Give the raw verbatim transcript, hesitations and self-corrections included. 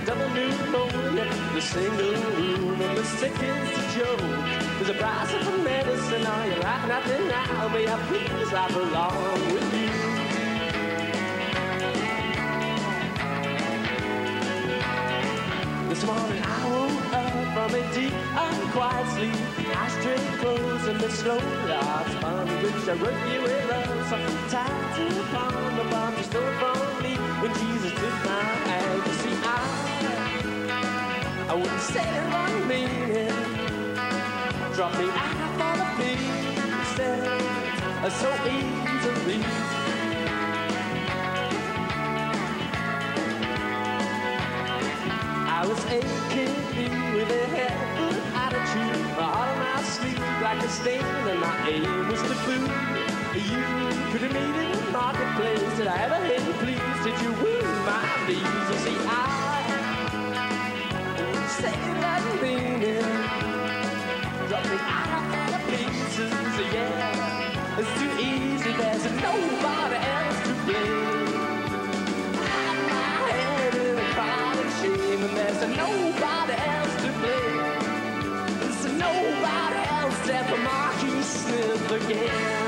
double pneumonia, the single room, and the sick is a joke. There's a price for medicine, are you laughing at me now? May I please laugh along with you? This morning I woke up from a deep, unquiet sleep. Ashtray closed and the slow large on which I wrote you a love song. Tattooed upon the bomb you stole from me when Jesus took my hand. You see, I, I wouldn't say it wrong meaning. Drop me out for the pieces so easily. I was aching with a headful attitude, all my sleep like a stain, and my aim was to fool you. Could have made it in the marketplace. Did I ever hate you, please? Did you win my please? You see, I wouldn't say that meaning. Drop me out of the pieces, yeah. It's too easy, there's nobody else to blame. And there's nobody else to blame. There's nobody else except for Marquis Smith again.